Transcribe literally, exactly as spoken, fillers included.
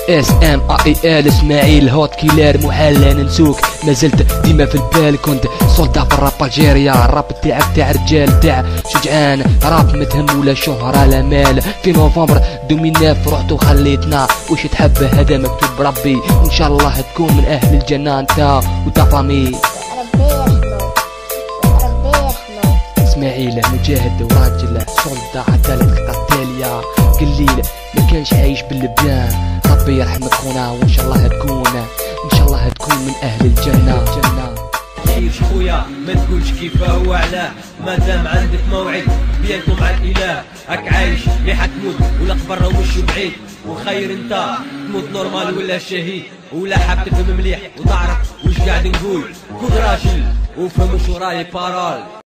اس ام اي ال اسماعيل هوت كيلر محلى ننسوك. ما زلت ديما في البال كنت سولدا في الراب الجيريا. الراب تاعك تاع رجال تاع شجعان، راب متهم ولا شهرة لا مال. في نوفمبر ألفين وتسعة رحت وخليتنا، وش تحب هذا مكتوب بربي، وان شاء الله تكون من اهل الجنة انت وتا فامي. اسماعيل مجاهد وراجل سولدا حتى لتقتاليا قليل ما كانش عايش باللبنان. ربي يرحمك خونا وان شاء الله تكون ان شاء الله تكون من اهل الجنة. جنة عيش خويا ما تقولش كيفاه وعلاه، مادام عندك موعد بينكم مع الاله. راك عايش يا حتموت ولا قبر ومش بعيد، وخير انت تموت نورمال ولا شهيد. ولا حاب تفهم مليح وتعرف وش قاعد نقول، كون راجل وفهم شو راي بارول.